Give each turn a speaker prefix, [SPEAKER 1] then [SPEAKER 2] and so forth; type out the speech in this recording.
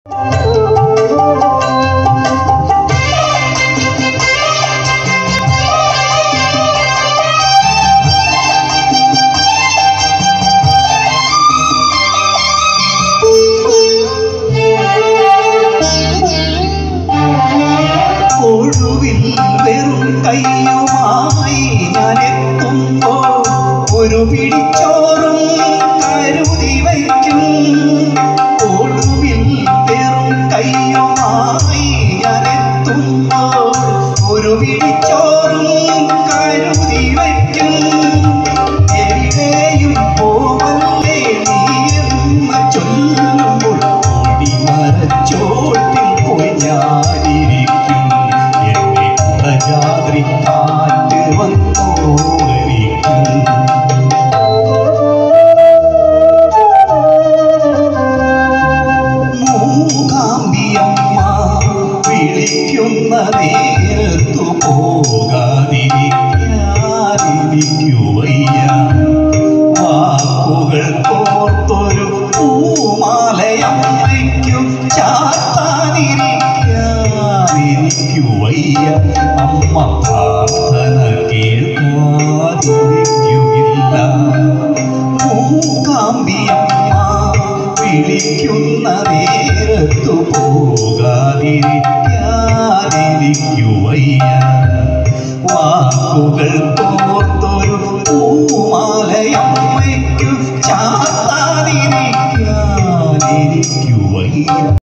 [SPEAKER 1] കയ്യുമായി ഞാനെത്തുമ്പോൾ ഒരു പിടിച്ചോറും കരുതി വയ്ക്കും. ഒടുവിൽ വെറും കയ്യുമായി ഞാനെത്തുമ്പോൾ ഒരു പിടിച്ചോറും കരുതി വയ്ക്കും. എവിടെയും പോവല്ലേ നീയെന്ന് ചൊല്ലുമ്പോൾ ഓടിമരച്ചോട്ടിൽ പോയി ഞാനിരിക്കും. രാത്രി കാറ്റ് വന്നോരിക്കും. മൂകാംബിയമ്മ വിളിക്കുന്ന നേരത്തു പോകാതിരിക്കാനിരിക്കു വയ്യ. വാക്കുകൾ കോർത്തൊരു പൂമാലയമ്മയ്ക്കു ചാത്താനിരിക്കാനിരിക്കു വയ്യ. അമ്മ പ്രാർത്ഥന കേൾക്കാതിരിക്കുകയില്ല. മൂകാംബിയമ്മ വിളിക്കുന്ന നേരത്തു പോകാതിരിക്കാനിരിക്കു വയ്യ. വാക്കുകൾ കോർത്തൊരു പൂമാലയമ്മയ്ക്കു ചാത്താതിരിക്കാനിരിക്കു വയ്യ.